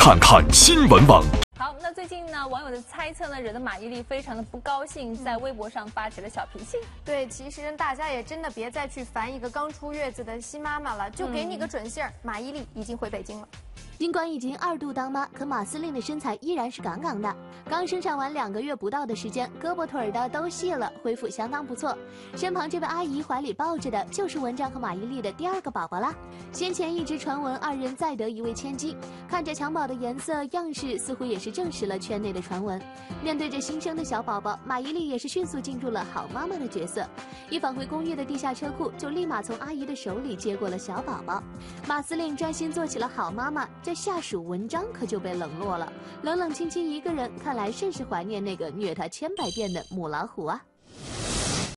看看新闻网。 好，那最近呢，网友的猜测呢，惹得马伊琍非常的不高兴，在微博上发起了小脾气。 对，其实大家也真的别再去烦一个刚出月子的新妈妈了，就给你个准信儿，马伊琍已经回北京了。 尽管已经2度当妈，可马司令的身材依然是杠杠的。刚生产完2个月不到的时间，胳膊腿儿的都细了，恢复相当不错。身旁这位阿姨怀里抱着的就是文章和马伊琍的第2个宝宝啦。先前一直传闻2人再得1位千金，看着襁褓的颜色样式，似乎也是证实了圈内的传闻。面对着新生的小宝宝，马伊琍也是迅速进入了好妈妈的角色。一返回公寓的地下车库，就立马从阿姨的手里接过了小宝宝。马司令专心做起了好妈妈，这下属文章可就被冷落了，冷冷清清一个人，看来甚是怀念那个虐他千百遍的母老虎啊。